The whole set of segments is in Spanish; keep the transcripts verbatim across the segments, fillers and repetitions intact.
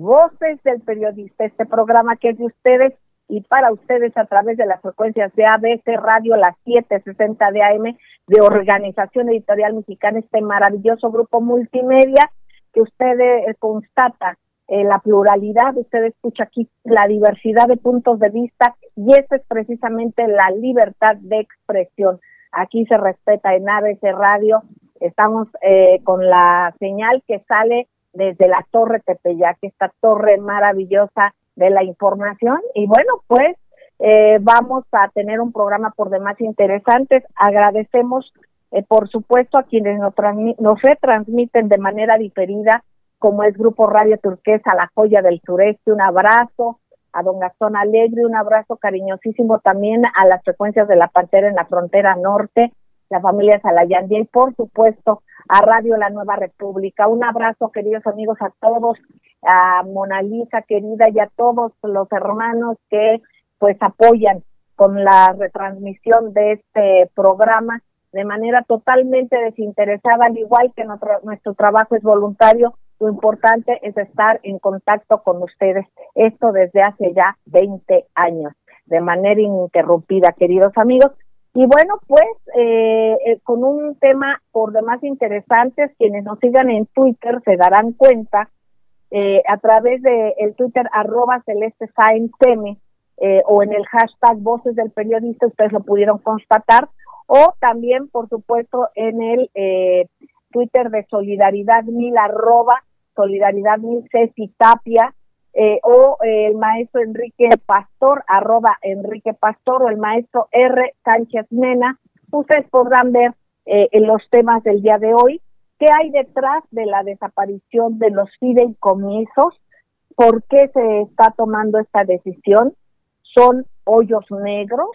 Voces del Periodista, este programa que es de ustedes y para ustedes a través de las frecuencias de A B C Radio, las setecientos sesenta de A M, de Organización Editorial Mexicana, este maravilloso grupo multimedia que usted eh, constata eh, la pluralidad, usted escucha aquí la diversidad de puntos de vista y esa es precisamente la libertad de expresión. Aquí se respeta en A B C Radio, estamos eh, con la señal que sale desde la Torre Tepeyac, esta torre maravillosa de la información, y bueno, pues eh, vamos a tener un programa por demás interesantes. Agradecemos, eh, por supuesto, a quienes nos, nos retransmiten de manera diferida, como es Grupo Radio Turquesa, La Joya del Sureste. Un abrazo a don Gastón Alegre, un abrazo cariñosísimo también a las frecuencias de La Pantera en la frontera norte, la familia Salayandía, y por supuesto a Radio La Nueva República. Un abrazo, queridos amigos, a todos, a Mona Lisa querida y a todos los hermanos que pues apoyan con la retransmisión de este programa de manera totalmente desinteresada, al igual que nuestro, nuestro trabajo es voluntario. Lo importante es estar en contacto con ustedes, esto desde hace ya veinte años, de manera ininterrumpida, queridos amigos. Y bueno, pues eh, eh, con un tema por demás interesantes, quienes nos sigan en Twitter se darán cuenta eh, a través de el Twitter arroba Celeste Sáenz M eh, o en el hashtag Voces del Periodista, ustedes lo pudieron constatar, o también, por supuesto, en el eh, Twitter de Solidaridad Mil, arroba Solidaridad Mil, Ceci Tapia, Eh, o eh, el maestro Enrique Pastor, arroba Enrique Pastor, o el maestro R. Sánchez Mena. Ustedes podrán ver eh, en los temas del día de hoy qué hay detrás de la desaparición de los fideicomisos, por qué se está tomando esta decisión. Son hoyos negros,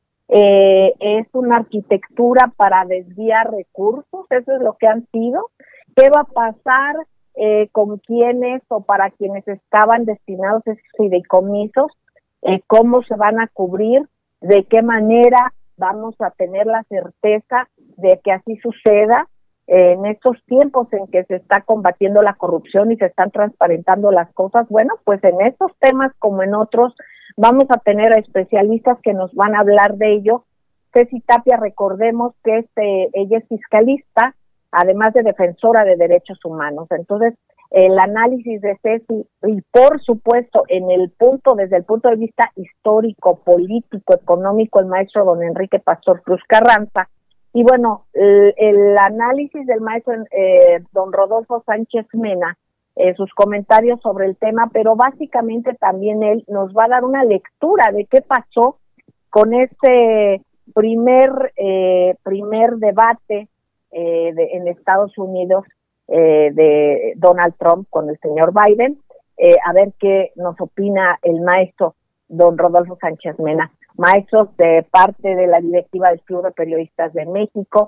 eh, es una arquitectura para desviar recursos, eso es lo que han sido. ¿Qué va a pasar Eh, con quienes o para quienes estaban destinados esos fideicomisos? Eh, ¿Cómo se van a cubrir? ¿De qué manera vamos a tener la certeza de que así suceda eh, en estos tiempos en que se está combatiendo la corrupción y se están transparentando las cosas? Bueno, pues en estos temas como en otros vamos a tener a especialistas que nos van a hablar de ello. Ceci Tapia, recordemos que este, ella es fiscalista, además de defensora de derechos humanos. Entonces, el análisis de Ceci, y por supuesto, en el punto, desde el punto de vista histórico, político, económico, el maestro don Enrique Pastor Cruz Carranza. Y bueno, el, el análisis del maestro eh, don Rodolfo Sánchez Mena, eh, sus comentarios sobre el tema, pero básicamente también él nos va a dar una lectura de qué pasó con este primer, eh, primer debate Eh, de, en Estados Unidos eh, de Donald Trump con el señor Biden, eh, a ver qué nos opina el maestro don Rodolfo Sánchez Mena, maestro de parte de la directiva del Club de Periodistas de México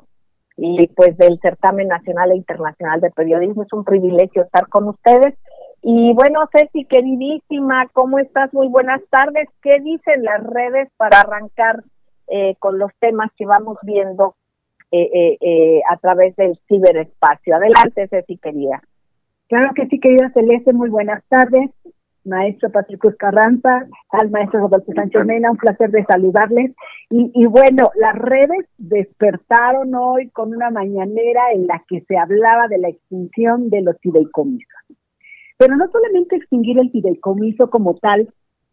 y pues del Certamen Nacional e Internacional de Periodismo. Es un privilegio estar con ustedes. Y bueno, Ceci, queridísima, ¿cómo estás? Muy buenas tardes. ¿Qué dicen las redes para arrancar eh, con los temas que vamos viendo Eh, eh, eh, a través del ciberespacio? Adelante, Ceci, querida. Claro que sí, querida Celeste, muy buenas tardes, maestro Patrick Cruz Carranza, al maestro Rodolfo Sánchez Mena, un placer de saludarles. Y, y bueno, las redes despertaron hoy con una mañanera en la que se hablaba de la extinción de los fideicomisos. Pero no solamente extinguir el fideicomiso como tal,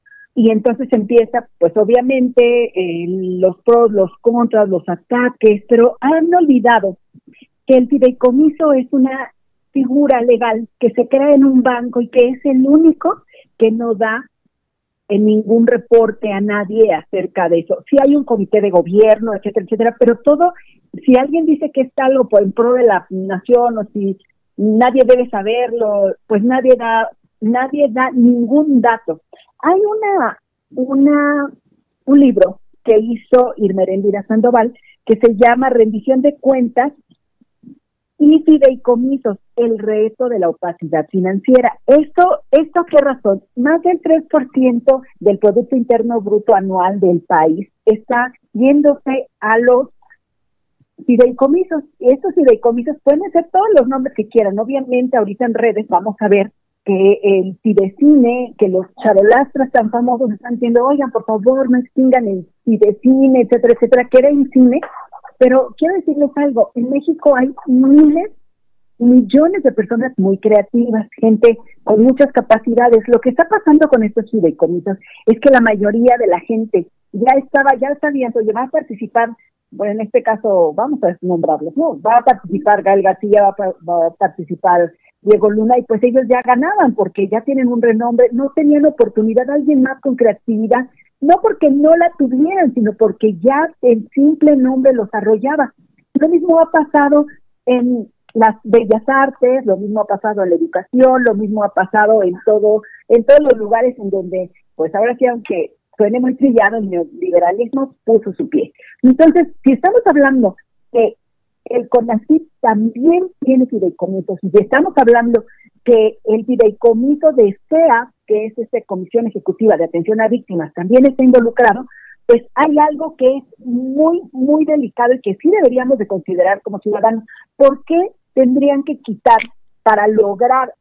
y entonces empieza, pues obviamente, eh, los pros, los contras, los ataques, pero han olvidado que el fideicomiso es una figura legal que se crea en un banco y que es el único que no da en ningún reporte a nadie acerca de eso. Sí hay un comité de gobierno, etcétera, etcétera, pero todo, si alguien dice que es algo por en pro de la nación o si nadie debe saberlo, pues nadie da, nadie da ningún dato. Hay una, una, un libro que hizo Irma Eréndira Sandoval que se llama Rendición de Cuentas y Fideicomisos, el reto de la opacidad financiera. ¿Esto, esto qué razón? Más del tres por ciento del Producto Interno Bruto anual del país está yéndose a los fideicomisos. Y estos fideicomisos pueden ser todos los nombres que quieran. Obviamente ahorita en redes vamos a ver que el Fidecine, que los charolastras tan famosos están diciendo, oigan, por favor, no extingan el Fidecine, etcétera, etcétera, que era Incine. Pero quiero decirles algo, en México hay miles, millones de personas muy creativas, gente con muchas capacidades. Lo que está pasando con estos fideicomisos es que la mayoría de la gente ya estaba, ya sabían, oye, va a participar, bueno, en este caso, vamos a nombrarlos, ¿no? Va a participar Gael García, va a, va a participar Diego Luna, y pues ellos ya ganaban porque ya tienen un renombre, no tenían oportunidad a alguien más con creatividad, no porque no la tuvieran, sino porque ya el simple nombre los arrollaba. Lo mismo ha pasado en las bellas artes, lo mismo ha pasado en la educación, lo mismo ha pasado en todo, en todos los lugares en donde, pues ahora sí, aunque suene muy trillado, el neoliberalismo puso su pie. Entonces, si estamos hablando que el CONACYT también tiene fideicomisos, y estamos hablando que el fideicomiso de C E A, que es esta Comisión Ejecutiva de Atención a Víctimas, también está involucrado, pues hay algo que es muy, muy delicado y que sí deberíamos de considerar como ciudadanos. ¿Por qué tendrían que quitar para lograr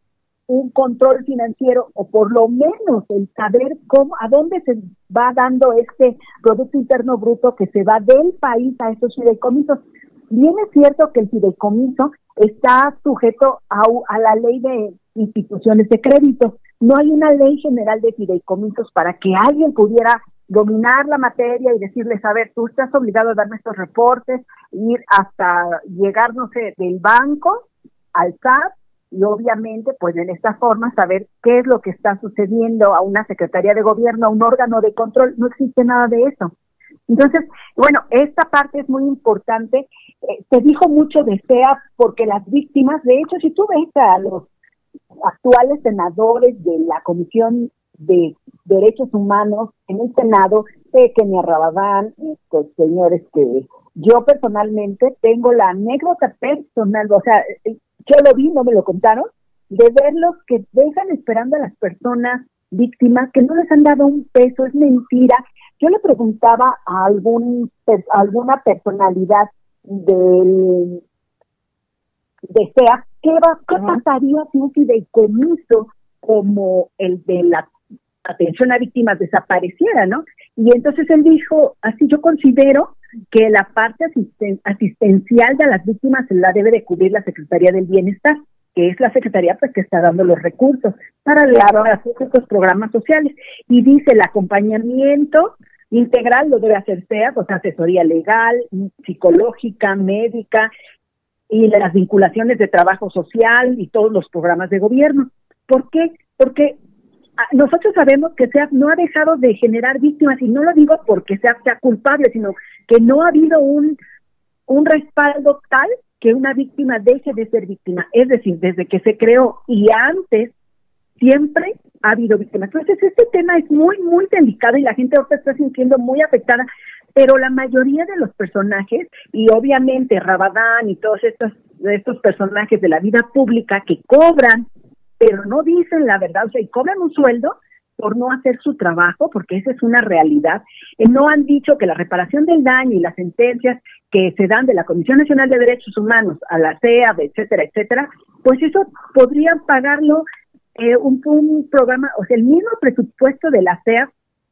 un control financiero, o por lo menos el saber cómo, a dónde se va dando este Producto Interno Bruto que se va del país a esos fideicomisos? Bien es cierto que el fideicomiso está sujeto a, a la ley de instituciones de crédito. No hay una ley general de fideicomisos para que alguien pudiera dominar la materia y decirles, a ver, tú estás obligado a darme estos reportes, ir hasta llegar, no sé, del banco al S A T, y obviamente, pues en esta forma, saber qué es lo que está sucediendo a una Secretaría de Gobierno, a un órgano de control. No existe nada de eso. Entonces, bueno, esta parte es muy importante. Eh, se dijo mucho de C E A porque las víctimas, de hecho, si tú ves a los actuales senadores de la Comisión de Derechos Humanos en el Senado, eh, Kenia Rabadán, estos señores que yo personalmente tengo la anécdota personal, o sea, yo lo vi, no me lo contaron, de verlos que dejan esperando a las personas víctimas, que no les han dado un peso, es mentira. Yo le preguntaba a algún a alguna personalidad del de C E A, ¿qué, va, qué pasaría si un fideicomiso como el de la atención a víctimas desapareciera, ¿no? Y entonces él dijo, así yo considero que la parte asisten, asistencial de las víctimas la debe de cubrir la Secretaría del Bienestar, que es la Secretaría pues que está dando los recursos para elaborar estos programas sociales. Y dice, el acompañamiento integral lo debe hacer C E A, pues asesoría legal, psicológica, médica, y las vinculaciones de trabajo social y todos los programas de gobierno. ¿Por qué? Porque nosotros sabemos que C E A no ha dejado de generar víctimas, y no lo digo porque C E A sea culpable, sino que no ha habido un, un respaldo tal que una víctima deje de ser víctima. Es decir, desde que se creó y antes, siempre ha habido víctimas. Entonces, este tema es muy, muy delicado y la gente ahora está sintiendo muy afectada, pero la mayoría de los personajes, y obviamente Rabadán y todos estos, estos personajes de la vida pública que cobran, pero no dicen la verdad, o sea, y cobran un sueldo por no hacer su trabajo, porque esa es una realidad. Eh, no han dicho que la reparación del daño y las sentencias que se dan de la Comisión Nacional de Derechos Humanos a la C E A, etcétera, etcétera, pues eso podrían pagarlo eh, un, un programa, o sea, el mismo presupuesto de la C E A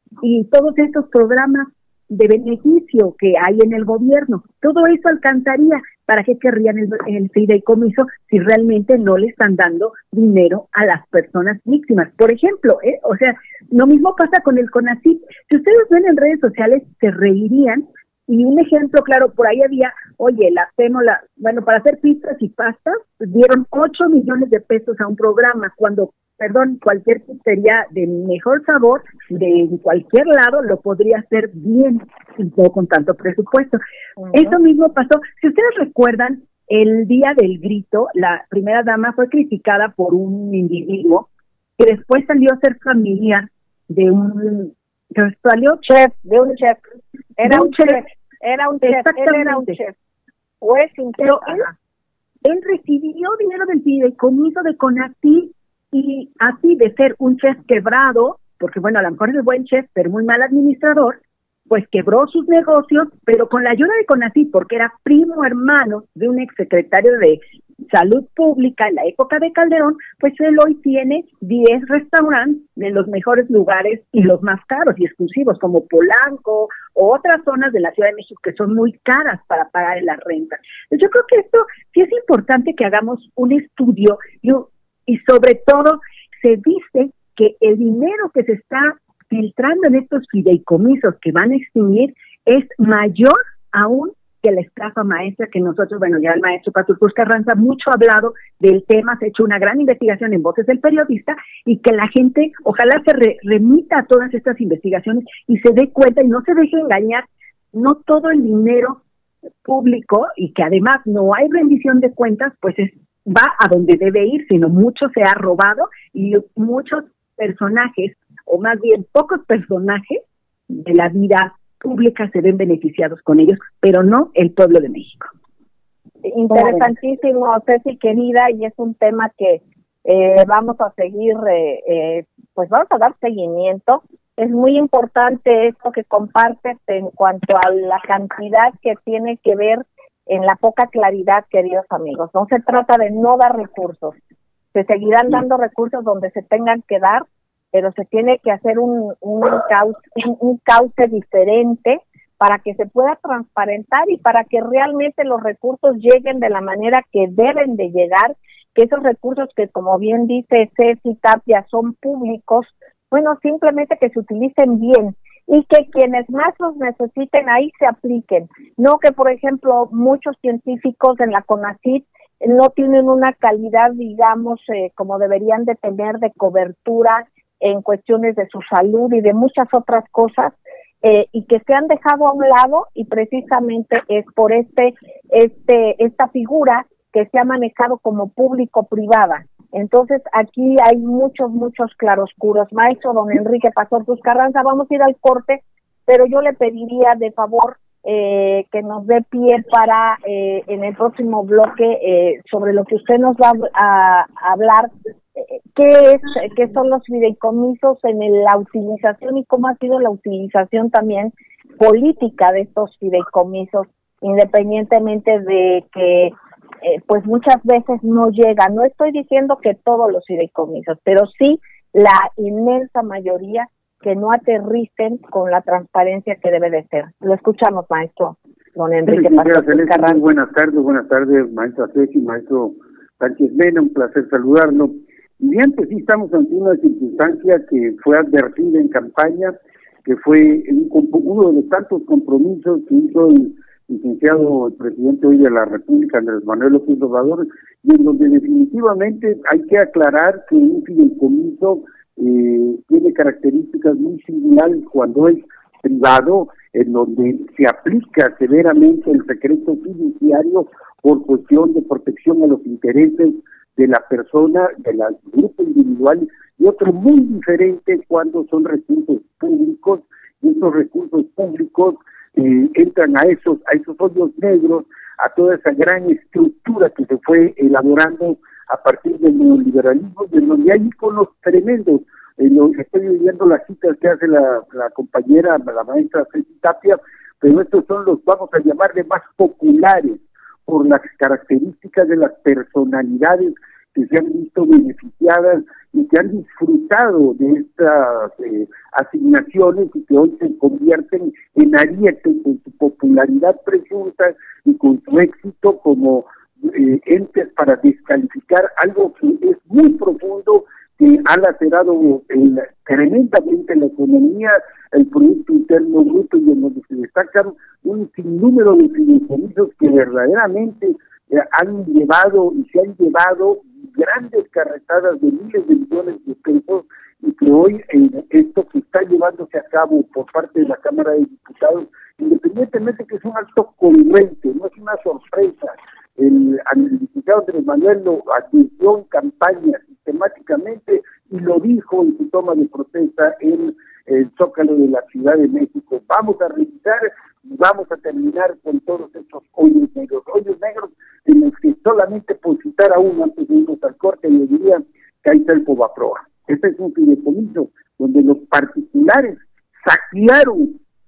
y todos estos programas de beneficio que hay en el gobierno. Todo eso alcanzaría. ¿Para qué querrían el, el fideicomiso si realmente no le están dando dinero a las personas víctimas? Por ejemplo, ¿eh? o sea, lo mismo pasa con el CONACYT. Si ustedes ven en redes sociales, se reirían. Y un ejemplo, claro, por ahí había, oye, la hacemos, la, bueno, para hacer pizzas y pastas, dieron ocho millones de pesos a un programa, cuando, perdón, cualquier pizzería de mejor sabor, de cualquier lado, lo podría hacer bien, y no con tanto presupuesto. Uh-huh. Eso mismo pasó. Si ustedes recuerdan, el día del grito, la primera dama fue criticada por un individuo que después salió a ser familiar de un... que salió chef, de un chef. Era un, un chef, chef, era un chef, él era un chef. O es un chef. Pero él, él recibió dinero del fideicomiso de CONACYT, y así de ser un chef quebrado, porque bueno, a lo mejor es buen chef, pero muy mal administrador, pues quebró sus negocios, pero con la ayuda de CONACYT, porque era primo hermano de un exsecretario de Salud Pública en la época de Calderón, pues él hoy tiene diez restaurantes en los mejores lugares y los más caros y exclusivos, como Polanco o otras zonas de la Ciudad de México que son muy caras para pagar en la renta. Yo creo que esto sí es importante que hagamos un estudio y, y sobre todo se dice que el dinero que se está filtrando en estos fideicomisos que van a extinguir es mayor aún que la estafa maestra que nosotros, bueno, ya el maestro Pastor Cruz Carranza mucho ha hablado del tema, se ha hecho una gran investigación en Voces del Periodista, y que la gente ojalá se re, remita a todas estas investigaciones y se dé cuenta y no se deje engañar. No todo el dinero público, y que además no hay rendición de cuentas, pues es, va a donde debe ir, sino mucho se ha robado y muchos personajes, o más bien pocos personajes de la vida pública se ven beneficiados con ellos, pero no el pueblo de México. Interesantísimo, Ceci querida, y es un tema que eh, vamos a seguir, eh, eh, pues vamos a dar seguimiento. Es muy importante esto que compartes en cuanto a la cantidad que tiene que ver en la poca claridad, queridos amigos. No se trata de no dar recursos, se seguirán dando recursos donde se tengan que dar, pero se tiene que hacer un, un, cauce, un, un cauce diferente para que se pueda transparentar y para que realmente los recursos lleguen de la manera que deben de llegar, que esos recursos que, como bien dice Ceci Tapia, son públicos, bueno, simplemente que se utilicen bien y que quienes más los necesiten ahí se apliquen. No que, por ejemplo, muchos científicos en la CONACYT no tienen una calidad, digamos, eh, como deberían de tener de cobertura en cuestiones de su salud y de muchas otras cosas, eh, y que se han dejado a un lado, y precisamente es por este, este, esta figura que se ha manejado como público-privada. Entonces, aquí hay muchos, muchos claroscuros. Maestro don Enrique Pastor Cruz Carranza, vamos a ir al corte, pero yo le pediría de favor eh, que nos dé pie para eh, en el próximo bloque eh, sobre lo que usted nos va a, a hablar, eh, qué es, qué son los fideicomisos en el, la utilización y cómo ha sido la utilización también política de estos fideicomisos, independientemente de que eh, pues muchas veces no llega. No estoy diciendo que todos los fideicomisos, pero sí la inmensa mayoría que no aterricen con la transparencia que debe de ser. Lo escuchamos, maestro don Enrique sí, Pastor Cruz Carranza. Buenas tardes, buenas tardes, maestra Ceci, maestro Sánchez Mena, un placer saludarlo. Y bien, pues sí, estamos ante una circunstancia que fue advertida en campaña, que fue un, uno de los tantos compromisos que hizo el licenciado, el presidente hoy de la República, Andrés Manuel López Obrador, y en donde definitivamente hay que aclarar que un fideicomiso eh, tiene características muy singulares cuando es privado, en donde se aplica severamente el secreto fiduciario por cuestión de protección a los intereses de la persona, de la grupo individual, y otro muy diferente cuando son recursos públicos, y esos recursos públicos eh, entran a esos, a esos hoyos negros, a toda esa gran estructura que se fue elaborando a partir del neoliberalismo, de donde hay iconos tremendos. Eh, lo, estoy viendo las citas que hace la, la compañera, la maestra Ceci Tapia, pero estos son los, vamos a llamarle, más populares, por las características de las personalidades que se han visto beneficiadas y que han disfrutado de estas eh, asignaciones y que hoy se convierten en arietes con su popularidad presunta y con su éxito como eh, entes para descalificar algo que es muy profundo, que ha lacerado el, tremendamente la economía, el Producto Interno Bruto, y en donde se destacan un sinnúmero de fideicomisos que verdaderamente eh, han llevado y se han llevado grandes carretadas de miles de millones de pesos, y que hoy eh, esto que está llevándose a cabo por parte de la Cámara de Diputados, independientemente que es un acto congruente, no es una sorpresa. El, el diputado Andrés Manuel lo advirtió en campaña sistemáticamente y lo dijo en su toma de protesta en el Zócalo de la Ciudad de México. Vamos a revisar y vamos a terminar con todos estos hoyos negros, hoyos negros en los que solamente por citar a uno antes de irnos al corte le diría que ahí está el Fobaproa. Este es un fideicomiso donde los particulares saquearon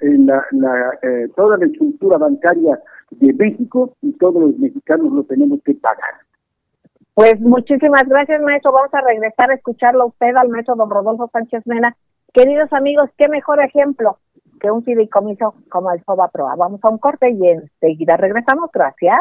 eh, la, la, eh, toda la estructura bancaria de México y todos los mexicanos lo tenemos que pagar. Pues muchísimas gracias, maestro. Vamos a regresar a escucharlo a usted, al maestro don Rodolfo Sánchez Mena. Queridos amigos, qué mejor ejemplo que un fideicomiso como el FOBAPROA. Vamos a un corte y enseguida regresamos. Gracias.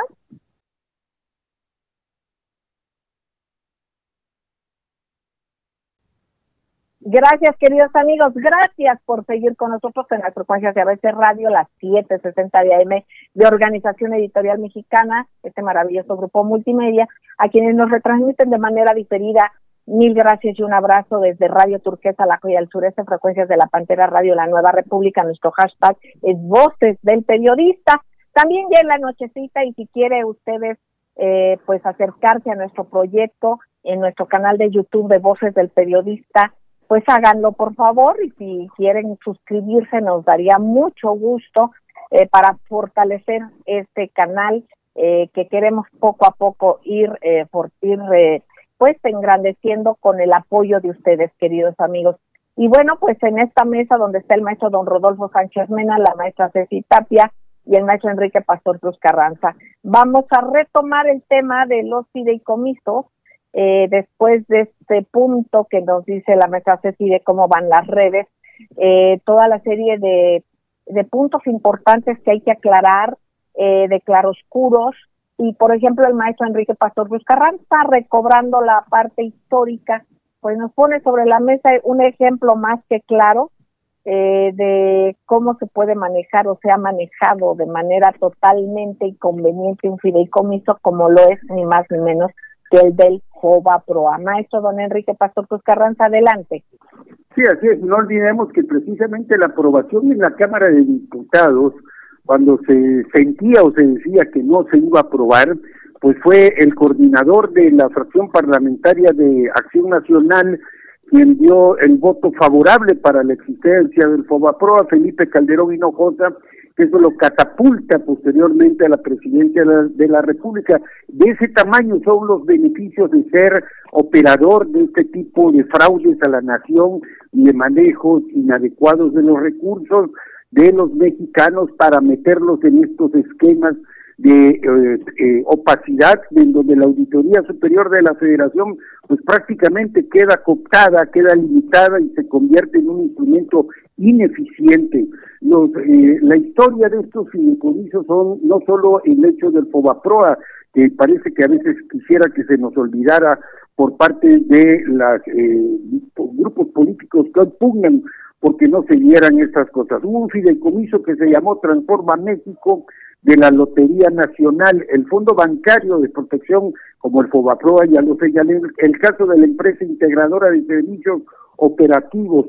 Gracias, queridos amigos, gracias por seguir con nosotros en las frecuencias de A B C Radio, las siete sesenta de A M de Organización Editorial Mexicana, este maravilloso grupo multimedia, a quienes nos retransmiten de manera diferida. Mil gracias y un abrazo desde Radio Turquesa, La Joya del Sureste, frecuencias de La Pantera Radio, La Nueva República. Nuestro hashtag es Voces del Periodista. También ya en la nochecita, y si quiere ustedes eh, pues acercarse a nuestro proyecto en nuestro canal de YouTube de Voces del Periodista, pues háganlo por favor, y si quieren suscribirse nos daría mucho gusto eh, para fortalecer este canal eh, que queremos poco a poco ir, eh, por ir eh, pues engrandeciendo con el apoyo de ustedes, queridos amigos. Y bueno, pues en esta mesa donde está el maestro don Rodolfo Sánchez Mena, la maestra Ceci Tapia y el maestro Enrique Pastor Cruz Carranza, vamos a retomar el tema de los fideicomisos. Eh, después de este punto que nos dice la maestra Ceci de cómo van las redes, eh, toda la serie de, de puntos importantes que hay que aclarar, eh, de claroscuros, y por ejemplo el maestro Enrique Pastor Cruz Carranza, recobrando la parte histórica, pues nos pone sobre la mesa un ejemplo más que claro eh, de cómo se puede manejar o se ha manejado de manera totalmente inconveniente un fideicomiso, como lo es ni más ni menos que el del FOBAPROA. Maestro don Enrique Pastor Cruz Carranza, adelante. Sí, así es. No olvidemos que precisamente la aprobación en la Cámara de Diputados, cuando se sentía o se decía que no se iba a aprobar, pues fue el coordinador de la fracción parlamentaria de Acción Nacional quien dio el voto favorable para la existencia del FOBAPROA, Felipe Calderón Hinojosa, que eso lo catapulta posteriormente a la presidencia de la, de la República. De ese tamaño son los beneficios de ser operador de este tipo de fraudes a la nación y de manejos inadecuados de los recursos de los mexicanos para meterlos en estos esquemas de eh, eh, opacidad, en donde la Auditoría Superior de la Federación pues prácticamente queda cooptada, queda limitada y se convierte en un instrumento ineficiente. Los, eh, la historia de estos fideicomisos son no solo el hecho del FOBAPROA, que parece que a veces quisiera que se nos olvidara por parte de los eh, grupos políticos que impugnan porque no se dieran estas cosas. Hubo un fideicomiso que se llamó Transforma México, de la Lotería Nacional, el Fondo Bancario de Protección, como el FOBAPROA, ya lo señalé, el caso de la empresa integradora de servicios operativos,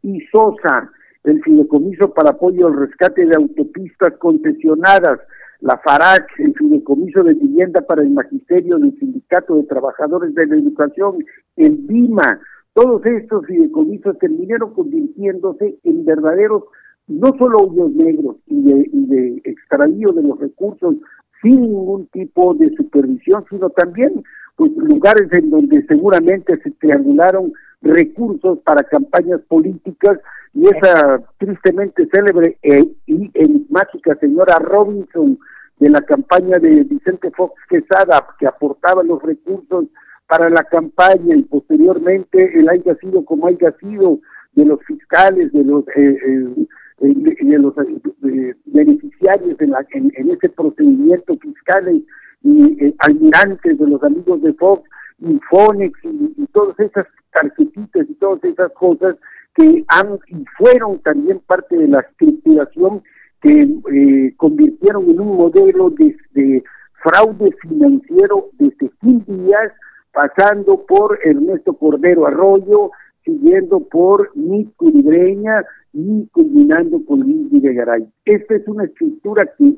ISOSA, el fideicomiso para apoyo al rescate de autopistas concesionadas, la FARAC, el fideicomiso de vivienda para el magisterio del Sindicato de Trabajadores de la Educación, el BIMA. Todos estos fideicomisos terminaron convirtiéndose en verdaderos no solo hoyos negros y de, y de extravío de los recursos sin ningún tipo de supervisión, sino también pues lugares en donde seguramente se triangularon recursos para campañas políticas, y esa tristemente célebre e, y enigmática señora Robinson de la campaña de Vicente Fox Quesada, que aportaba los recursos para la campaña, y posteriormente el haya sido como haya sido de los fiscales, de los eh, eh, de los eh, beneficiarios en, la, en, en ese procedimiento fiscal y eh, almirantes de los amigos de Fox, Infonex y, y todas esas tarjetitas y todas esas cosas que han y fueron también parte de la estructuración que eh, convirtieron en un modelo de, de fraude financiero desde Gil Díaz, pasando por Ernesto Cordero Arroyo, siguiendo por Nico Libreña y culminando con Luis Videgaray. Esta es una estructura que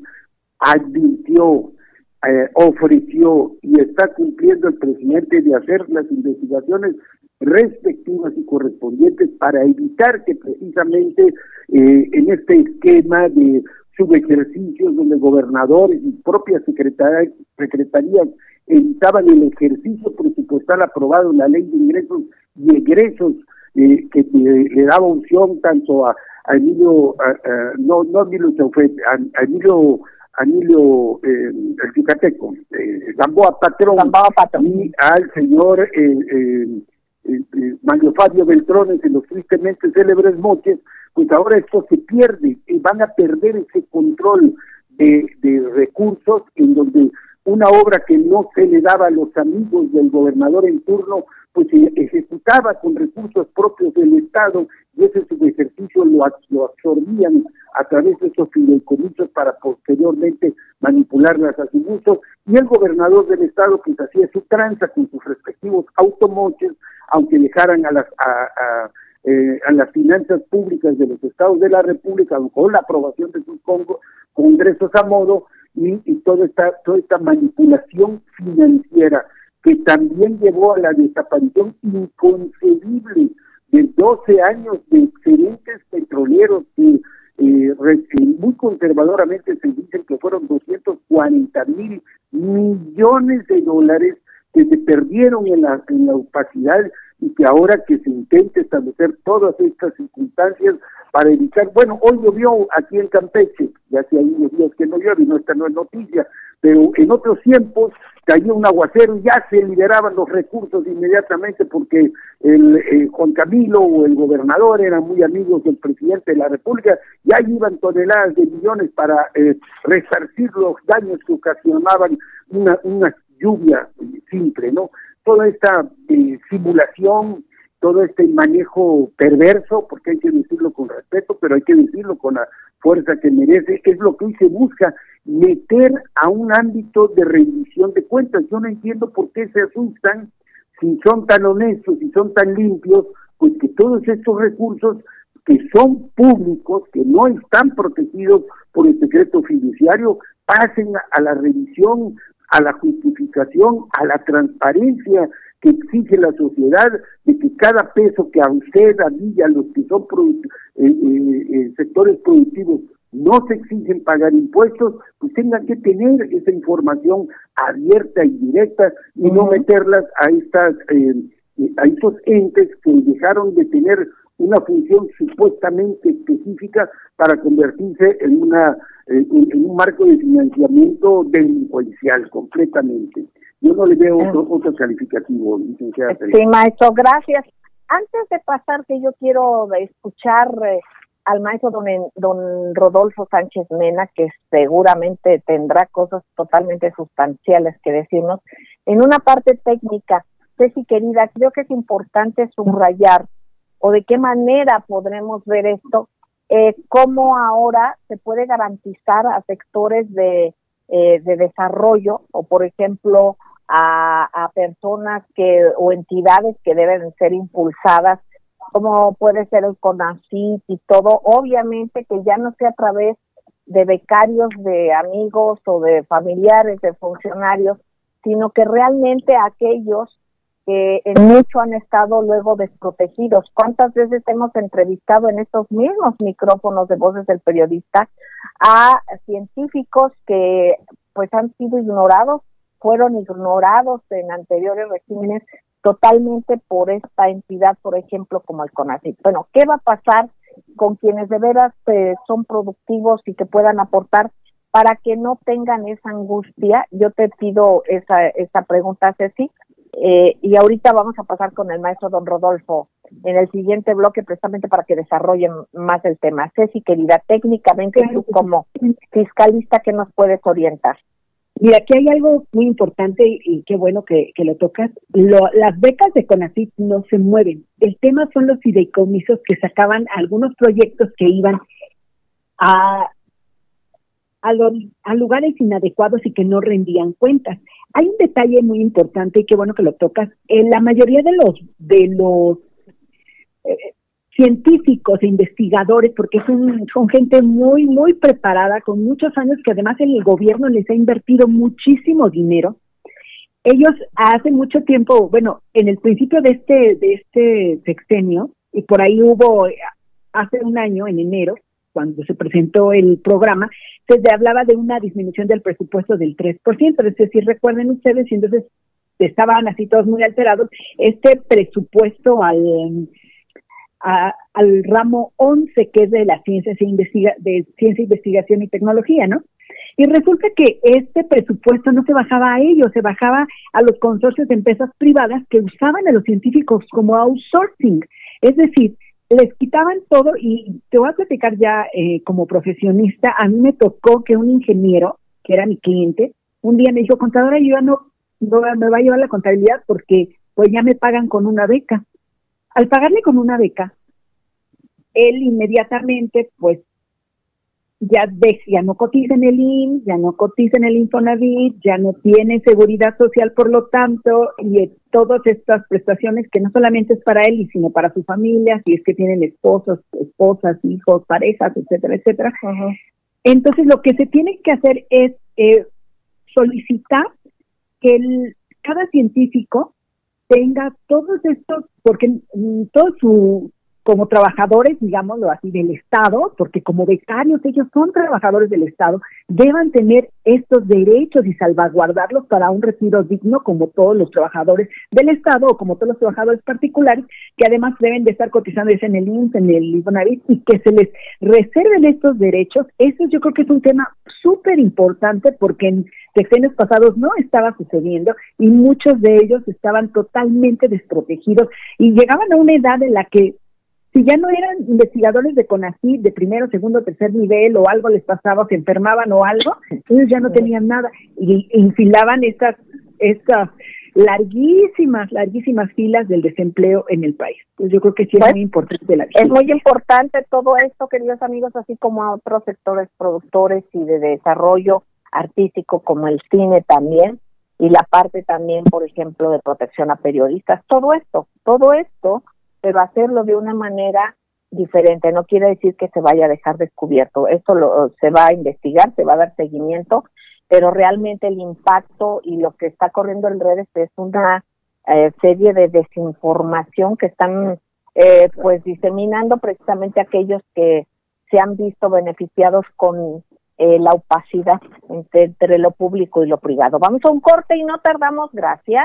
advirtió, eh, ofreció y está cumpliendo el presidente de hacer las investigaciones respectivas y correspondientes para evitar que precisamente eh, en este esquema de subejercicios donde gobernadores y propias secretarías, secretarías evitaban el ejercicio presupuestal aprobado en la Ley de Ingresos y Egresos, eh, que eh, le daba opción tanto a, a Emilio, a, a, no, no a Emilio Chaufet, a, a Emilio, a Emilio eh, el Yucateco, eh, Gamboa Patrón, Gamboa Patrón, y al señor eh, eh, eh, eh, Mario Fabio Beltrones en los tristemente célebres moches, pues ahora esto se pierde, y van a perder ese control de, de recursos, en donde una obra que no se le daba a los amigos del gobernador en turno, pues se ejecutaba con recursos propios del Estado, y ese subejercicio lo, lo absorbían a través de esos fideicomisos para posteriormente manipularlas a su gusto, y el gobernador del Estado pues hacía su tranza con sus respectivos automoches, aunque dejaran a las a, a, eh, a las finanzas públicas de los estados de la República con la aprobación de sus congresos a modo, y, y toda esta toda esta manipulación financiera que también llevó a la desaparición inconcebible de doce años de excedentes petroleros que eh, muy conservadoramente se dicen que fueron doscientos cuarenta mil millones de dólares que se perdieron en la, en la opacidad, y que ahora que se intente establecer todas estas circunstancias para evitar, bueno, hoy llovió aquí en Campeche, ya hace unos días que no llueve, no, esta no es noticia, pero en otros tiempos cayó un aguacero y ya se liberaban los recursos inmediatamente porque el eh, Juan Camilo o el gobernador eran muy amigos del presidente de la República, y ahí iban toneladas de millones para eh, resarcir los daños que ocasionaban una, una lluvia simple, ¿no? Toda esta eh, simulación, todo este manejo perverso, porque hay que decirlo con respeto, pero hay que decirlo con la fuerza que merece, es lo que hoy se busca, meter a un ámbito de rendición de cuentas. Yo no entiendo por qué se asustan, si son tan honestos, si son tan limpios, pues que todos estos recursos que son públicos, que no están protegidos por el secreto fiduciario, pasen a la revisión, a la justificación, a la transparencia que exige la sociedad, de que cada peso que a usted, a mí y a los que son produ- eh, eh, eh, sectores productivos no se exigen pagar impuestos, pues tengan que tener esa información abierta y directa, y no meterlas a estas eh, a estos entes que dejaron de tener una función supuestamente específica para convertirse en una en, en un marco de financiamiento delincuencial completamente. Yo no le veo otro, otro calificativo, licenciada. Sí, maestro, gracias. Antes de pasar, que yo quiero escuchar eh, al maestro don, don Rodolfo Sánchez Mena, que seguramente tendrá cosas totalmente sustanciales que decirnos. En una parte técnica, Ceci querida, creo que es importante subrayar, o de qué manera podremos ver esto, eh, cómo ahora se puede garantizar a sectores de, eh, de desarrollo, o por ejemplo a, a personas que o entidades que deben ser impulsadas, como puede ser el CONACYT y todo, obviamente que ya no sea a través de becarios, de amigos o de familiares, de funcionarios, sino que realmente aquellos que en mucho han estado luego desprotegidos. ¿Cuántas veces hemos entrevistado en estos mismos micrófonos de Voces del Periodista a científicos que pues han sido ignorados, fueron ignorados en anteriores regímenes totalmente por esta entidad, por ejemplo, como el CONACYT? Bueno, ¿qué va a pasar con quienes de veras eh, son productivos y que puedan aportar para que no tengan esa angustia? Yo te pido esa, esa pregunta, Ceci. Eh, y ahorita vamos a pasar con el maestro don Rodolfo en el siguiente bloque, precisamente para que desarrollen más el tema. Ceci, querida, técnicamente tú como fiscalista, ¿qué nos puedes orientar? Mira, aquí hay algo muy importante y, y qué bueno que, que lo tocas. Lo, las becas de CONACYT no se mueven. El tema son los fideicomisos que sacaban algunos proyectos que iban a, a, los, a lugares inadecuados y que no rendían cuentas. Hay un detalle muy importante y qué bueno que lo tocas. En la mayoría de los de los eh, científicos e investigadores, porque son, son gente muy, muy preparada, con muchos años, que además el gobierno les ha invertido muchísimo dinero. Ellos hace mucho tiempo, bueno, en el principio de este, de este sexenio, y por ahí hubo, hace un año, en enero, cuando se presentó el programa, se hablaba de una disminución del presupuesto del tres por ciento, es decir, recuerden ustedes, y entonces estaban así todos muy alterados, este presupuesto al a, al ramo once, que es de la ciencia, e investiga, de ciencia, investigación y tecnología, ¿no? Y resulta que este presupuesto no se bajaba a ellos, se bajaba a los consorcios de empresas privadas que usaban a los científicos como outsourcing. Es decir, les quitaban todo. Y te voy a platicar ya eh, como profesionista. A mí me tocó que un ingeniero, que era mi cliente, un día me dijo: contadora, yo ya no, no me va a llevar la contabilidad porque pues ya me pagan con una beca. Al pagarle con una beca, él inmediatamente pues ya ves, ya no cotiza en el I M S S, ya no cotiza en el Infonavit, ya no tiene seguridad social, por lo tanto, y eh, todas estas prestaciones que no solamente es para él, sino para su familia, si es que tienen esposos, esposas, hijos, parejas, etcétera, etcétera. Uh-huh. Entonces, lo que se tiene que hacer es eh, solicitar que el, cada científico tenga todos estos, porque mm, todo su... como trabajadores, digámoslo así, del Estado, porque como becarios ellos son trabajadores del Estado, deban tener estos derechos y salvaguardarlos para un retiro digno, como todos los trabajadores del Estado o como todos los trabajadores particulares, que además deben de estar cotizando en el I M S S, en el Infonavit, y que se les reserven estos derechos. Eso yo creo que es un tema súper importante, porque en sexenios pasados no estaba sucediendo y muchos de ellos estaban totalmente desprotegidos y llegaban a una edad en la que, si ya no eran investigadores de CONACYT de primero, segundo, tercer nivel, o algo les pasaba, o se enfermaban o algo, ellos ya no tenían nada, y enfilaban estas, estas larguísimas, larguísimas filas del desempleo en el país. Pues yo creo que sí es pues, muy importante la Es muy importante todo esto, queridos amigos, así como a otros sectores productores y de desarrollo artístico, como el cine también, y la parte también, por ejemplo, de protección a periodistas. Todo esto, todo esto, pero hacerlo de una manera diferente. No quiere decir que se vaya a dejar descubierto. Esto lo, se va a investigar, se va a dar seguimiento, pero realmente el impacto y lo que está corriendo en redes es una eh, serie de desinformación que están eh, pues diseminando precisamente aquellos que se han visto beneficiados con eh, la opacidad entre, entre lo público y lo privado. Vamos a un corte y no tardamos. Gracias.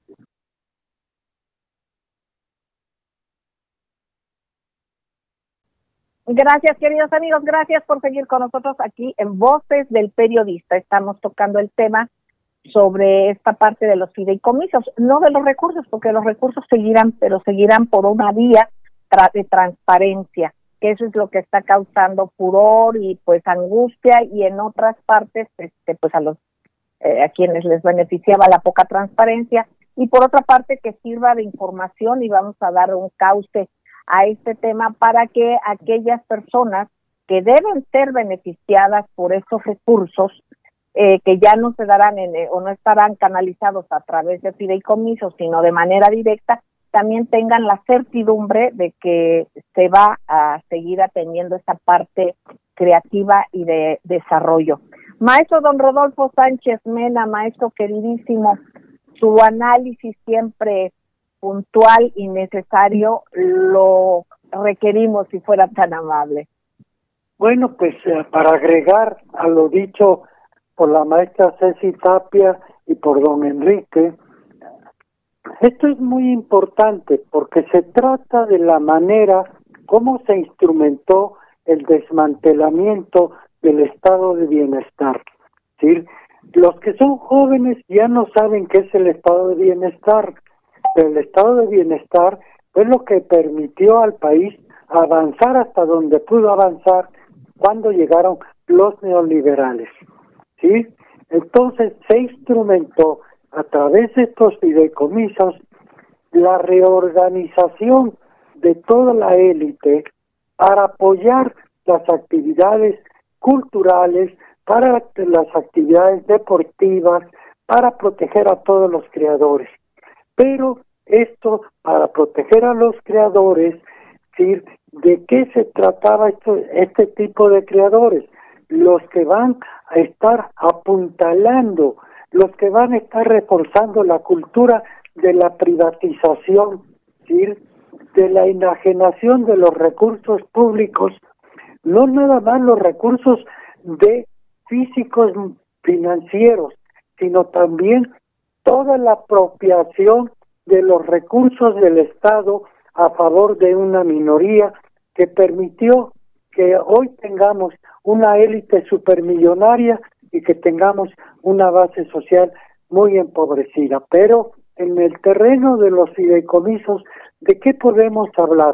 Gracias, queridos amigos, gracias por seguir con nosotros aquí en Voces del Periodista. Estamos tocando el tema sobre esta parte de los fideicomisos, no de los recursos, porque los recursos seguirán, pero seguirán por una vía tra- de transparencia, que eso es lo que está causando furor y pues angustia, y en otras partes, este, pues a los eh, a quienes les beneficiaba la poca transparencia, y por otra parte que sirva de información, y vamos a dar un cauce a este tema para que aquellas personas que deben ser beneficiadas por estos recursos, eh, que ya no se darán en, eh, o no estarán canalizados a través de fideicomisos, sino de manera directa, también tengan la certidumbre de que se va a seguir atendiendo esta parte creativa y de desarrollo. Maestro don Rodolfo Sánchez Mena, maestro queridísimo, su análisis siempre puntual y necesario, lo requerimos si fuera tan amable. Bueno, pues eh, para agregar a lo dicho por la maestra Ceci Tapia y por don Enrique, esto es muy importante porque se trata de la manera cómo se instrumentó el desmantelamiento del estado de bienestar. ¿Sí? Los que son jóvenes ya no saben qué es el estado de bienestar. El estado de bienestar fue lo que permitió al país avanzar hasta donde pudo avanzar cuando llegaron los neoliberales, ¿sí? Entonces se instrumentó a través de estos fideicomisos la reorganización de toda la élite para apoyar las actividades culturales, para las actividades deportivas, para proteger a todos los creadores. Pero esto, para proteger a los creadores, ¿sí? ¿De qué se trataba esto, este tipo de creadores? Los que van a estar apuntalando, los que van a estar reforzando la cultura de la privatización, ¿sí? De la enajenación de los recursos públicos, no nada más los recursos de físicos financieros, sino también toda la apropiación de los recursos del Estado a favor de una minoría que permitió que hoy tengamos una élite supermillonaria y que tengamos una base social muy empobrecida. Pero en el terreno de los fideicomisos, ¿de qué podemos hablar?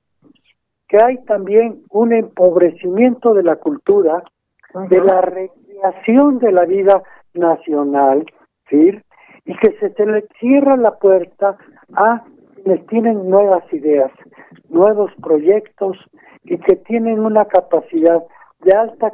Que hay también un empobrecimiento de la cultura, uh-huh. de la recreación de la vida nacional, ¿sí? Y que se, se le cierra la puerta a quienes tienen nuevas ideas, nuevos proyectos y que tienen una capacidad de alta,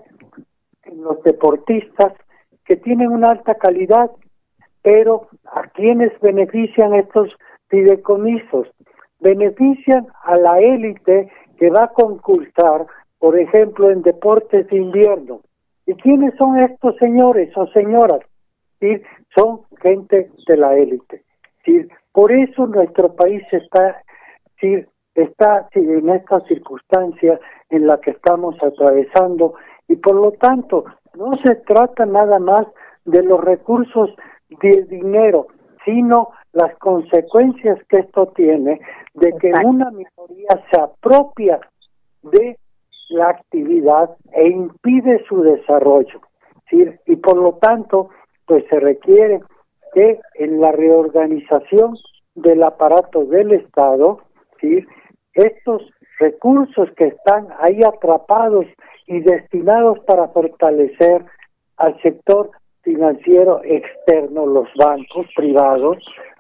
los deportistas, que tienen una alta calidad, pero ¿a quiénes benefician estos fideicomisos? Benefician a la élite que va a concursar, por ejemplo, en deportes de invierno. ¿Y quiénes son estos señores o señoras? ¿Sí? Son gente de la élite. ¿Sí? Por eso nuestro país está, ¿sí? está ¿sí? en esta circunstancia en la que estamos atravesando, y por lo tanto no se trata nada más de los recursos de dinero, sino las consecuencias que esto tiene de que Exacto. una minoría se apropia de la actividad e impide su desarrollo, ¿sí? Y por lo tanto, pues se requiere que en la reorganización del aparato del Estado, ¿sí? estos recursos que están ahí atrapados y destinados para fortalecer al sector financiero externo, los bancos privados,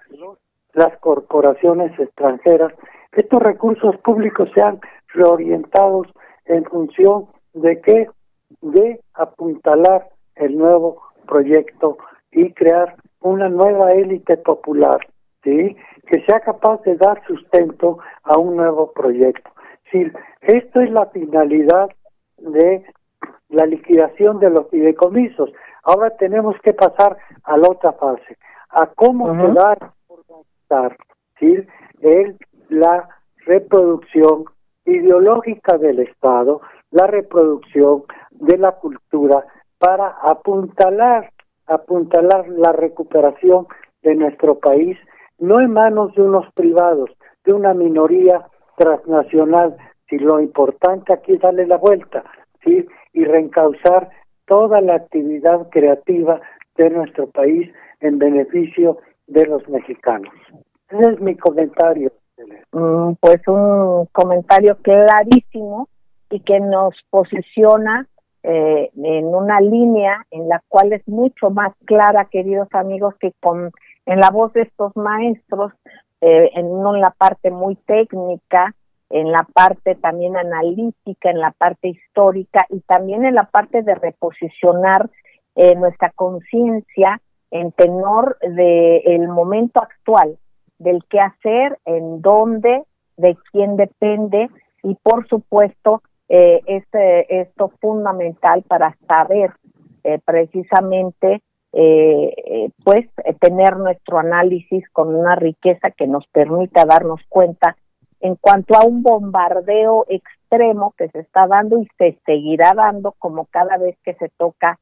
las corporaciones extranjeras, estos recursos públicos sean reorientados en función de qué, de apuntalar el nuevo proyecto y crear una nueva élite popular, ¿sí? que sea capaz de dar sustento a un nuevo proyecto. Sí, esto es la finalidad de la liquidación de los fideicomisos. Ahora tenemos que pasar a la otra fase, a cómo uh-huh. se va a organizar, ¿sí? el, la reproducción ideológica del Estado, la reproducción de la cultura para apuntalar, apuntalar la recuperación de nuestro país, no en manos de unos privados, de una minoría transnacional, si lo importante aquí es darle la vuelta, ¿sí? y reencauzar toda la actividad creativa de nuestro país en beneficio de los mexicanos. Ese es mi comentario. Mm, pues un comentario clarísimo y que nos posiciona eh, en una línea en la cual es mucho más clara, queridos amigos, que con en la voz de estos maestros, eh, en, no en la parte muy técnica, en la parte también analítica, en la parte histórica y también en la parte de reposicionar eh, nuestra conciencia en tenor del momento actual, del qué hacer, en dónde, de quién depende y por supuesto eh, este, esto fundamental para saber eh, precisamente eh, eh, pues eh, tener nuestro análisis con una riqueza que nos permita darnos cuenta en cuanto a un bombardeo extremo que se está dando y se seguirá dando como cada vez que se toca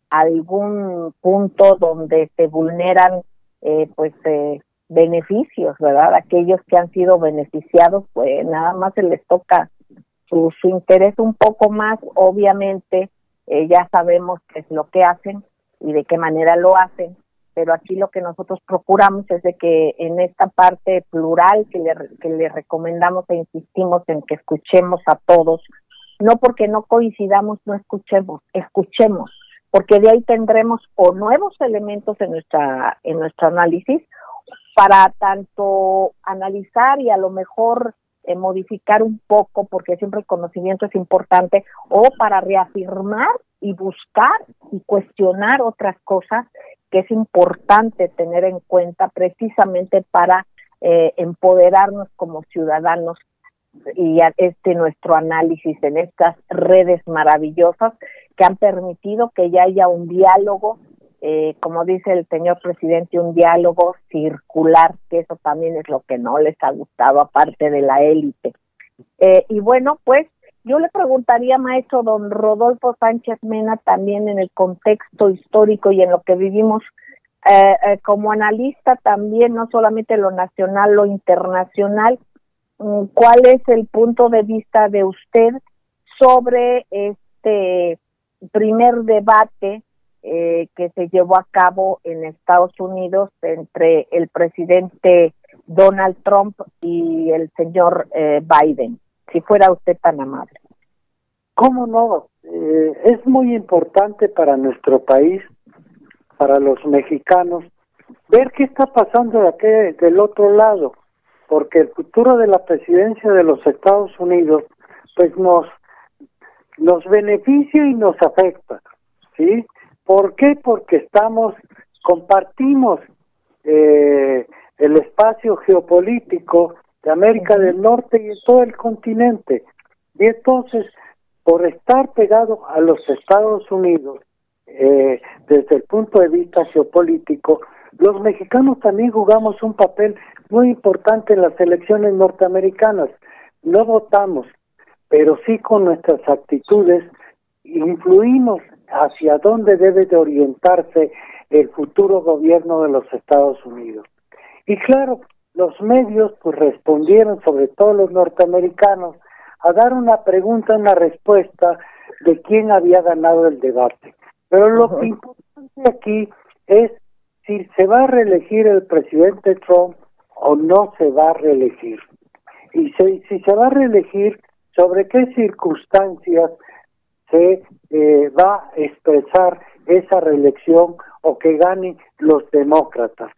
algún punto donde se vulneran eh, pues eh, beneficios, ¿verdad? Aquellos que han sido beneficiados, pues nada más se les toca su, su interés un poco más, obviamente eh, ya sabemos qué es lo que hacen y de qué manera lo hacen, pero aquí lo que nosotros procuramos es de que en esta parte plural que le, que le recomendamos e insistimos en que escuchemos a todos, no porque no coincidamos, no escuchemos, escuchemos, porque de ahí tendremos o nuevos elementos en nuestra en nuestro análisis para tanto analizar y a lo mejor eh, modificar un poco, porque siempre el conocimiento es importante, o para reafirmar y buscar y cuestionar otras cosas que es importante tener en cuenta precisamente para eh, empoderarnos como ciudadanos y a este nuestro análisis en estas redes maravillosas que han permitido que ya haya un diálogo, eh, como dice el señor presidente, un diálogo circular, que eso también es lo que no les ha gustado, aparte de la élite. Eh, y bueno, pues yo le preguntaría, maestro don Rodolfo Sánchez Mena, también en el contexto histórico y en lo que vivimos eh, eh, como analista también, no solamente lo nacional, lo internacional, cuál es el punto de vista de usted sobre este primer debate eh, que se llevó a cabo en Estados Unidos entre el presidente Donald Trump y el señor eh, Biden, si fuera usted tan amable. ¿Cómo no? Eh, es muy importante para nuestro país, para los mexicanos, ver qué está pasando de aquí, del otro lado, porque el futuro de la presidencia de los Estados Unidos pues nos nos beneficia y nos afecta, ¿sí? ¿Por qué? Porque estamos, compartimos eh, el espacio geopolítico de América del Norte y de todo el continente, y entonces, por estar pegado a los Estados Unidos, eh, desde el punto de vista geopolítico, los mexicanos también jugamos un papel muy importante en las elecciones norteamericanas. No votamos, pero sí con nuestras actitudes influimos hacia dónde debe de orientarse el futuro gobierno de los Estados Unidos. Y claro, los medios pues respondieron, sobre todo los norteamericanos, a dar una pregunta, una respuesta de quién había ganado el debate. Pero lo uh-huh. importante aquí es si se va a reelegir el presidente Trump o no se va a reelegir. Y si, si se va a reelegir, sobre qué circunstancias se eh, va a expresar esa reelección o que ganen los demócratas.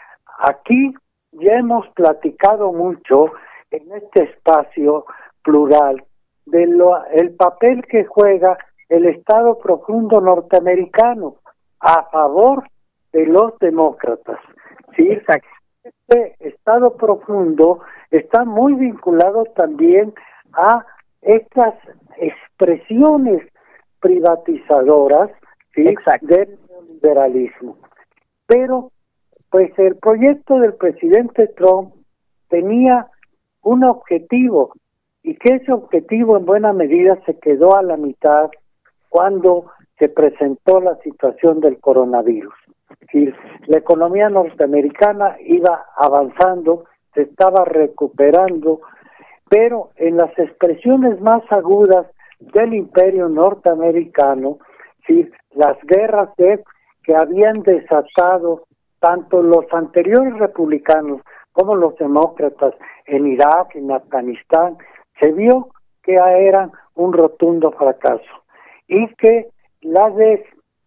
Aquí ya hemos platicado mucho en este espacio plural de lo, el papel que juega el Estado profundo norteamericano a favor de los demócratas. ¿Sí? Exacto. Este Estado profundo está muy vinculado también a estas expresiones privatizadoras, ¿sí? Del neoliberalismo. Pero, pues el proyecto del presidente Trump tenía un objetivo, y que ese objetivo en buena medida se quedó a la mitad cuando se presentó la situación del coronavirus. Es decir, la economía norteamericana iba avanzando, se estaba recuperando, pero en las expresiones más agudas del imperio norteamericano, ¿sí? Las guerras de, que habían desatado tanto los anteriores republicanos como los demócratas en Irak, en Afganistán, se vio que eran un rotundo fracaso y que la de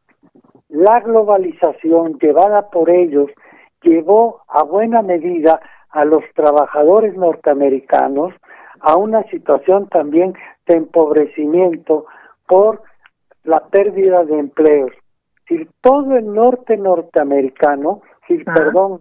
la globalización llevada por ellos llevó a buena medida a los trabajadores norteamericanos a una situación también de empobrecimiento por la pérdida de empleos. Si todo el norte norteamericano, si ah. perdón,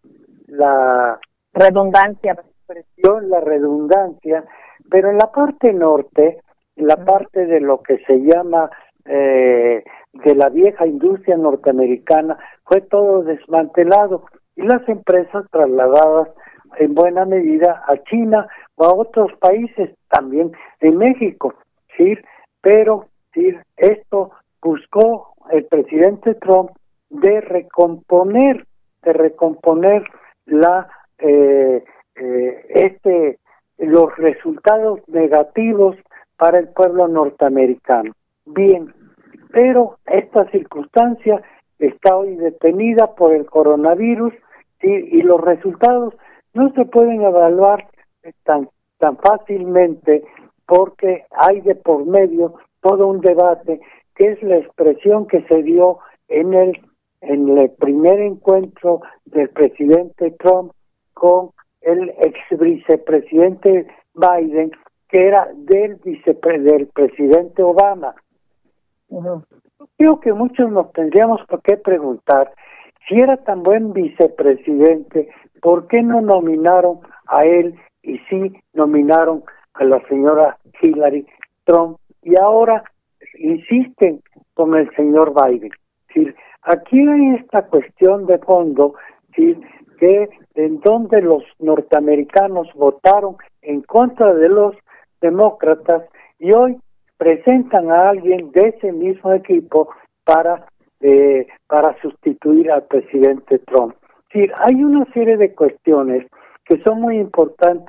la redundancia, la redundancia, pero en la parte norte, en la parte de lo que se llama eh, de la vieja industria norteamericana, fue todo desmantelado y las empresas trasladadas en buena medida a China o a otros países, también en México, ¿sí? Pero ¿sí? Esto buscó el presidente Trump de recomponer, de recomponer la eh, eh, este los resultados negativos para el pueblo norteamericano. Bien, pero esta circunstancia está hoy detenida por el coronavirus, ¿sí? Y los resultados no se pueden evaluar tan tan fácilmente porque hay de por medio todo un debate que es la expresión que se dio en el en el primer encuentro del presidente Trump con el ex vicepresidente Biden, que era del vicepre del presidente Obama. Uh-huh. Creo que muchos nos tendríamos por qué preguntar si era tan buen vicepresidente, ¿por qué no nominaron a él y sí nominaron a la señora Hillary Trump y ahora insisten con el señor Biden? ¿Sí? Aquí hay esta cuestión de fondo, ¿sí? Que en donde los norteamericanos votaron en contra de los demócratas y hoy presentan a alguien de ese mismo equipo para eh, para sustituir al presidente Trump. Sí, hay una serie de cuestiones que son muy importantes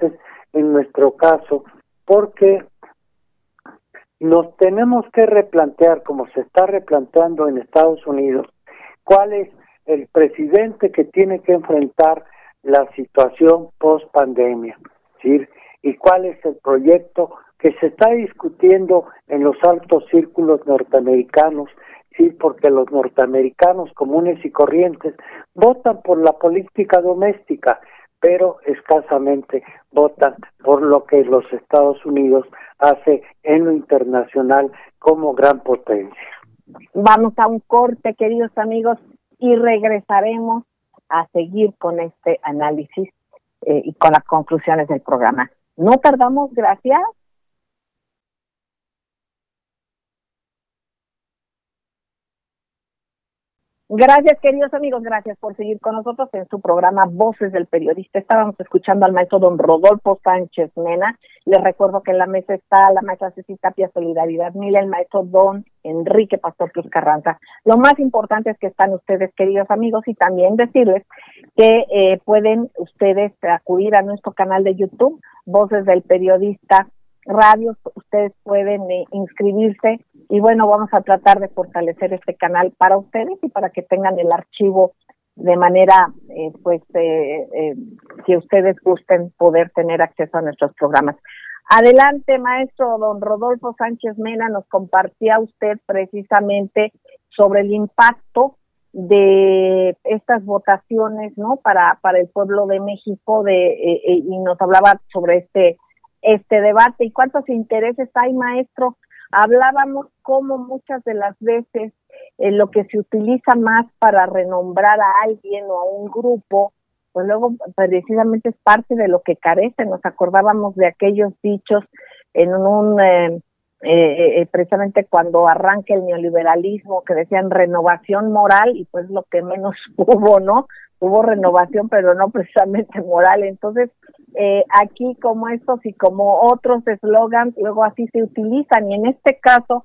en nuestro caso, porque nos tenemos que replantear, como se está replanteando en Estados Unidos, cuál es el presidente que tiene que enfrentar la situación post pandemia, ¿sí? Y cuál es el proyecto que se está discutiendo en los altos círculos norteamericanos, sí, porque los norteamericanos comunes y corrientes votan por la política doméstica, pero escasamente votan por lo que los Estados Unidos hace en lo internacional como gran potencia. Vamos a un corte, queridos amigos, y regresaremos a seguir con este análisis eh, y con las conclusiones del programa. No tardamos, gracias. Gracias, queridos amigos, gracias por seguir con nosotros en su programa Voces del Periodista. Estábamos escuchando al maestro don Rodolfo Sánchez Mena. Les recuerdo que en la mesa está la maestra Ceci Tapia Solidaridad Mil, el maestro don Enrique Pastor Cruz Carranza. Lo más importante es que están ustedes, queridos amigos, y también decirles que eh, pueden ustedes acudir a nuestro canal de YouTube, Voces del Periodista Radio. Ustedes pueden eh, inscribirse y bueno, vamos a tratar de fortalecer este canal para ustedes y para que tengan el archivo de manera eh, pues eh, eh, que ustedes gusten poder tener acceso a nuestros programas. Adelante, maestro don Rodolfo Sánchez Mena, nos compartía usted precisamente sobre el impacto de estas votaciones, ¿no? Para para el pueblo de México, de eh, eh, y nos hablaba sobre este este debate y cuántos intereses hay, maestro. Hablábamos cómo muchas de las veces eh, lo que se utiliza más para renombrar a alguien o a un grupo, pues luego precisamente es parte de lo que carece. Nos acordábamos de aquellos dichos en un eh, eh, precisamente cuando arranca el neoliberalismo, que decían renovación moral, y pues lo que menos hubo, ¿no? Hubo renovación, pero no precisamente moral. Entonces, eh, aquí como estos y como otros eslogans, luego así se utilizan, y en este caso,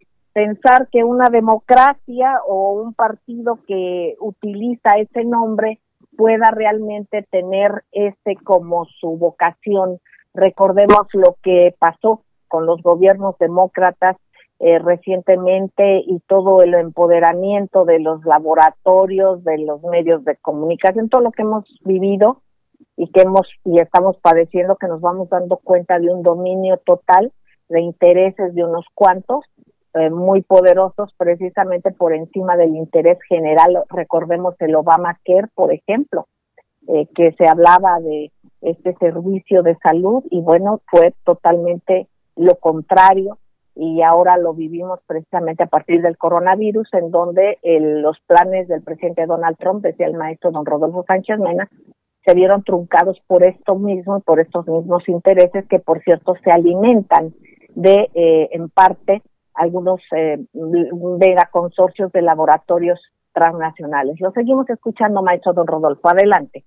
pensar que una democracia o un partido que utiliza ese nombre pueda realmente tener este como su vocación. Recordemos lo que pasó con los gobiernos demócratas Eh, recientemente y todo el empoderamiento de los laboratorios, de los medios de comunicación, todo lo que hemos vivido y que hemos y estamos padeciendo, que nos vamos dando cuenta de un dominio total de intereses de unos cuantos eh, muy poderosos, precisamente por encima del interés general. Recordemos el Obamacare, por ejemplo, eh, que se hablaba de este servicio de salud y bueno, fue totalmente lo contrario. Y ahora lo vivimos precisamente a partir del coronavirus, en donde el, los planes del presidente Donald Trump, decía el maestro don Rodolfo Sánchez Mena, se vieron truncados por esto mismo y por estos mismos intereses que, por cierto, se alimentan de, eh, en parte, algunos eh, megaconsorcios de laboratorios transnacionales. Lo seguimos escuchando, maestro don Rodolfo, adelante.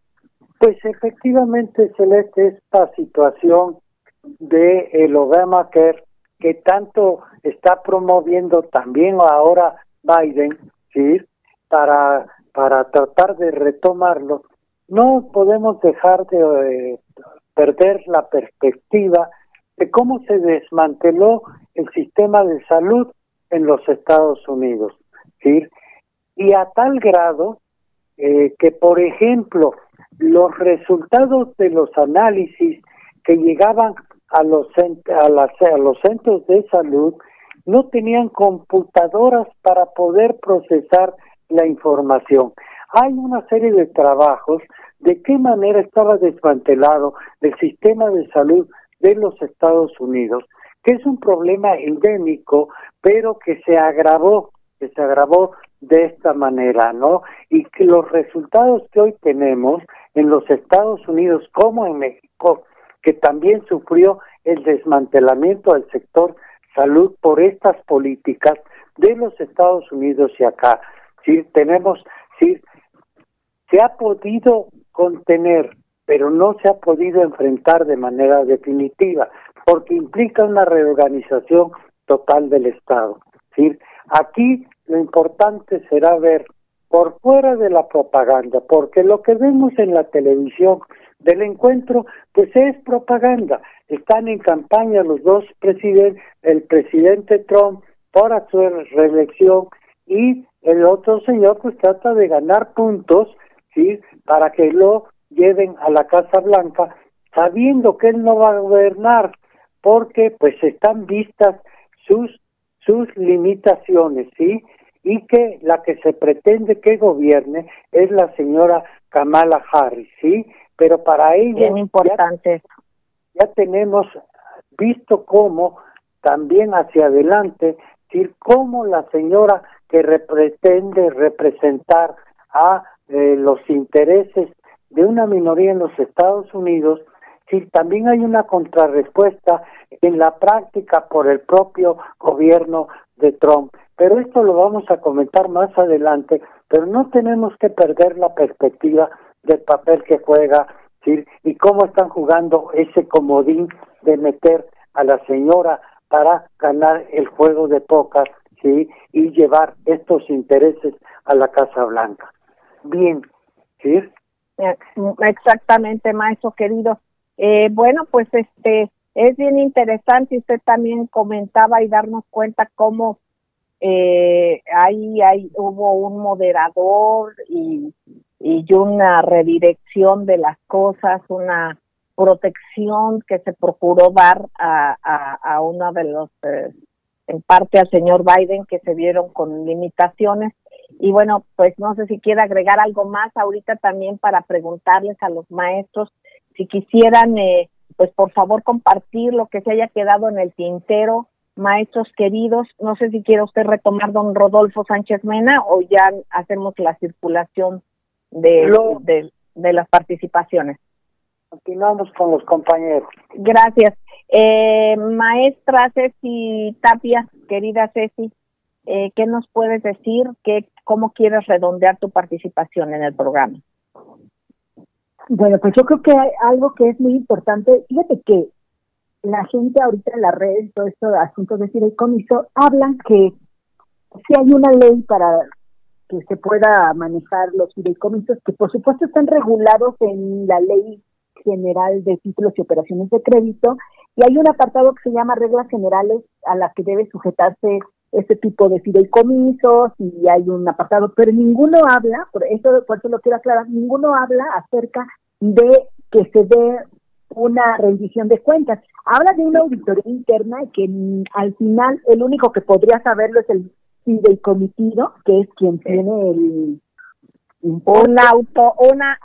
Pues efectivamente, Celeste, esta situación de el Obamacare que tanto está promoviendo también ahora Biden, ¿sí? Para, para tratar de retomarlo, no podemos dejar de eh, perder la perspectiva de cómo se desmanteló el sistema de salud en los Estados Unidos, ¿sí? Y a tal grado eh, que, por ejemplo, los resultados de los análisis que llegaban a los a, las, a los centros de salud no tenían computadoras para poder procesar la información. Hay una serie de trabajos de qué manera estaba desmantelado el sistema de salud de los Estados Unidos, que es un problema endémico, pero que se agravó, que se agravó de esta manera, ¿no? Y que los resultados que hoy tenemos en los Estados Unidos como en México, que también sufrió el desmantelamiento del sector salud por estas políticas de los Estados Unidos y acá. Sí, tenemos, sí, se ha podido contener, pero no se ha podido enfrentar de manera definitiva, porque implica una reorganización total del Estado. Sí, aquí lo importante será ver por fuera de la propaganda, porque lo que vemos en la televisión del encuentro, pues es propaganda. Están en campaña los dos presidentes, el presidente Trump para su reelección y el otro señor pues trata de ganar puntos, ¿sí?, para que lo lleven a la Casa Blanca, sabiendo que él no va a gobernar, porque pues están vistas sus sus limitaciones, ¿sí?, y que la que se pretende que gobierne es la señora Kamala Harris, ¿sí?, pero para ella bien importante. Ya, ya tenemos visto cómo también hacia adelante, ¿sí?, cómo la señora que re pretende representar a eh, los intereses de una minoría en los Estados Unidos, sí, también hay una contrarrespuesta en la práctica por el propio gobierno de Trump. Pero esto lo vamos a comentar más adelante, pero no tenemos que perder la perspectiva del papel que juega, ¿sí?, y cómo están jugando ese comodín de meter a la señora para ganar el juego de póker, ¿sí?, y llevar estos intereses a la Casa Blanca. Bien, ¿sí? Exactamente, maestro querido. Eh, bueno, pues este es bien interesante. Usted también comentaba y darnos cuenta cómo eh, ahí, ahí hubo un moderador y, y una redirección de las cosas, una protección que se procuró dar a, a, a uno de los, eh, en parte al señor Biden, que se vieron con limitaciones. Y bueno, pues no sé si quiere agregar algo más ahorita también para preguntarles a los maestros si quisieran, eh, pues por favor compartir lo que se haya quedado en el tintero, maestros queridos. No sé si quiere usted retomar, don Rodolfo Sánchez Mena, o ya hacemos la circulación de, Lo, de, de las participaciones. Continuamos con los compañeros. Gracias. Eh, maestra Ceci Tapia, querida Ceci, eh, ¿qué nos puedes decir? ¿Qué, ¿Cómo quieres redondear tu participación en el programa? Bueno, pues yo creo que hay algo que es muy importante. Fíjate que la gente ahorita en las redes, todo esto de asuntos de fideicomiso, hablan que si hay una ley para que se pueda manejar los fideicomisos, que por supuesto están regulados en la Ley General de Títulos y Operaciones de Crédito, y hay un apartado que se llama Reglas Generales a las que debe sujetarse este tipo de fideicomisos, y hay un apartado, pero ninguno habla, por eso, por eso lo quiero aclarar, ninguno habla acerca de que se dé una rendición de cuentas. Habla de una auditoría interna y que mm, al final el único que podría saberlo es el fideicomitido, que es quien tiene el una auto una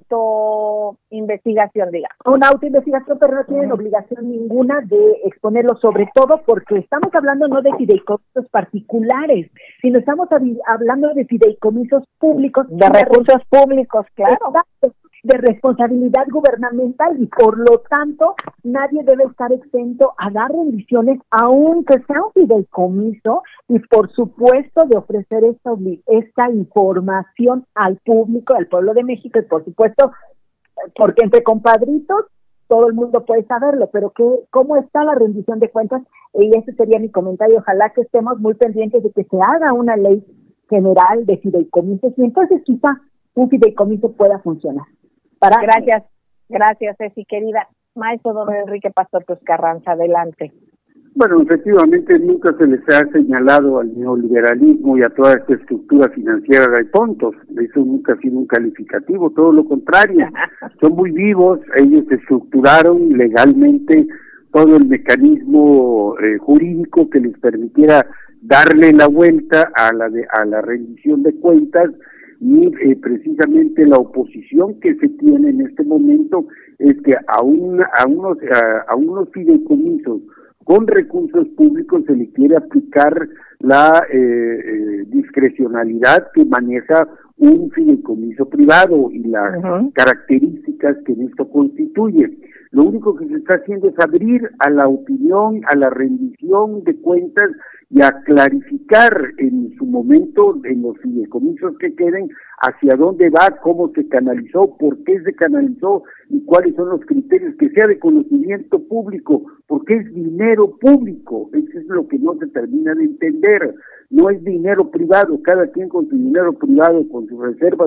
auto investigación, digamos. Una autoinvestigación, pero no tienen obligación ninguna de exponerlo, sobre todo porque estamos hablando no de fideicomisos particulares, sino estamos hablando de fideicomisos públicos. De recursos públicos, claro. Exacto, de responsabilidad gubernamental, y por lo tanto nadie debe estar exento a dar rendiciones, aunque sea un fideicomiso, y por supuesto de ofrecer esta, esta información al público, al pueblo de México, y por supuesto, porque entre compadritos todo el mundo puede saberlo, pero ¿qué, cómo está la rendición de cuentas? Y ese sería mi comentario. Ojalá que estemos muy pendientes de que se haga una ley general de fideicomisos, y entonces quizá un fideicomiso pueda funcionar. Para gracias, gracias Ceci, querida. Maestro don Enrique Pastor Cruz Carranza, adelante. Bueno, efectivamente nunca se les ha señalado al neoliberalismo y a toda esta estructura financiera de tontos. Eso nunca ha sido un calificativo, todo lo contrario. Son muy vivos, ellos estructuraron legalmente todo el mecanismo eh, jurídico que les permitiera darle la vuelta a la de, a la rendición de cuentas, y eh, precisamente la oposición que se tiene en este momento es que a, una, a, unos, a, a unos fideicomisos con recursos públicos se le quiere aplicar la eh, eh, discrecionalidad que maneja un fideicomiso privado y las uh-huh. características que en esto constituye. Lo único que se está haciendo es abrir a la opinión, a la rendición de cuentas y a clarificar en su momento, en los fideicomisos que queden, hacia dónde va, cómo se canalizó, por qué se canalizó y cuáles son los criterios, que sea de conocimiento público, porque es dinero público. Eso es lo que no se termina de entender. No es dinero privado, cada quien con su dinero privado, con sus reservas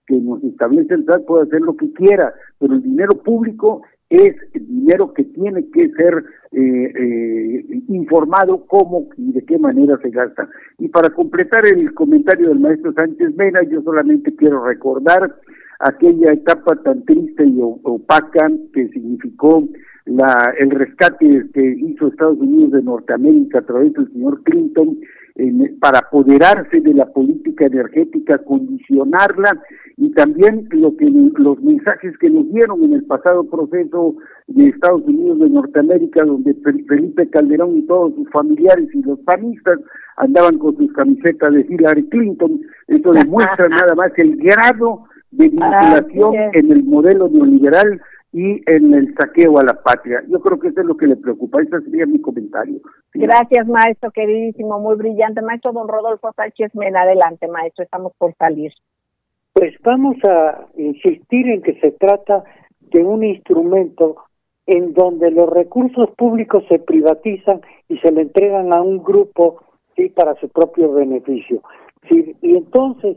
que nos establece el S A T puede hacer lo que quiera, pero el dinero público es el dinero que tiene que ser eh, eh, informado cómo y de qué manera se gasta. Y para completar el comentario del maestro Sánchez Mena, yo solamente quiero recordar aquella etapa tan triste y opaca que significó la el rescate que hizo Estados Unidos de Norteamérica a través del señor Clinton, en, para apoderarse de la política energética, condicionarla, y también lo que los mensajes que nos dieron en el pasado proceso de Estados Unidos de Norteamérica, donde Felipe Calderón y todos sus familiares y los panistas andaban con sus camisetas de Hillary Clinton. Eso demuestra nada más el grado de vinculación ah, en el modelo neoliberal y en el saqueo a la patria. Yo creo que eso es lo que le preocupa. Ese sería mi comentario. Sí. Gracias, maestro, queridísimo, muy brillante. Maestro don Rodolfo Sánchez Mena, adelante, maestro, estamos por salir. Pues vamos a insistir en que se trata de un instrumento en donde los recursos públicos se privatizan y se le entregan a un grupo, sí, para su propio beneficio. Sí, y entonces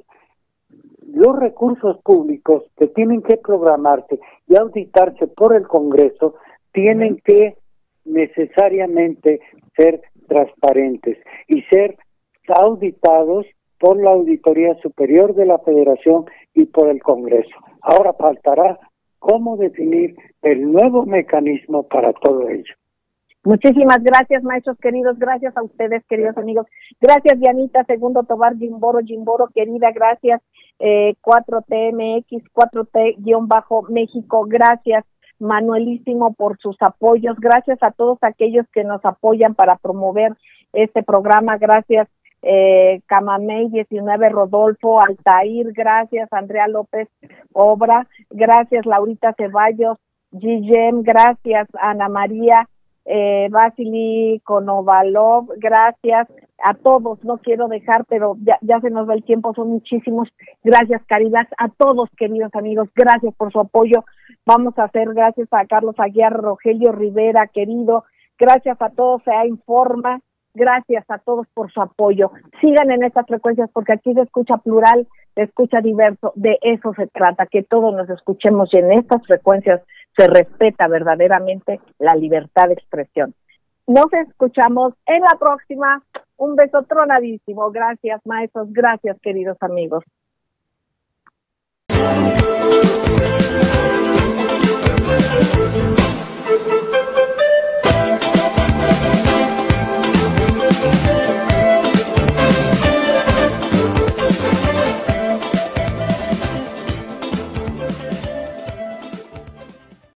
los recursos públicos que tienen que programarse y auditarse por el Congreso tienen que necesariamente ser transparentes y ser auditados por la Auditoría Superior de la Federación y por el Congreso. Ahora faltará cómo definir el nuevo mecanismo para todo ello. Muchísimas gracias, maestros queridos, gracias a ustedes, queridos amigos. Gracias, Dianita, Segundo Tobar, Jimboro, Jimboro, querida, gracias, eh, cuatro T M X, cuatro T México, gracias, Manuelísimo, por sus apoyos, gracias a todos aquellos que nos apoyan para promover este programa, gracias, eh, Camamey diecinueve, Rodolfo, Altair, gracias, Andrea López Obra, gracias, Laurita Ceballos, Guillem, gracias, Ana María, Eh, Vasily Konovalov, gracias a todos, no quiero dejar, pero ya, ya se nos va el tiempo, son muchísimos, gracias, Caridad, a todos, queridos amigos, gracias por su apoyo, vamos a hacer, gracias a Carlos Aguiar, Rogelio Rivera, querido, gracias a todos, se informa, gracias a todos por su apoyo, sigan en estas frecuencias, porque aquí se escucha plural, se escucha diverso, de eso se trata, que todos nos escuchemos, y en estas frecuencias se respeta verdaderamente la libertad de expresión. Nos escuchamos en la próxima. Un beso tronadísimo. Gracias, maestros. Gracias, queridos amigos.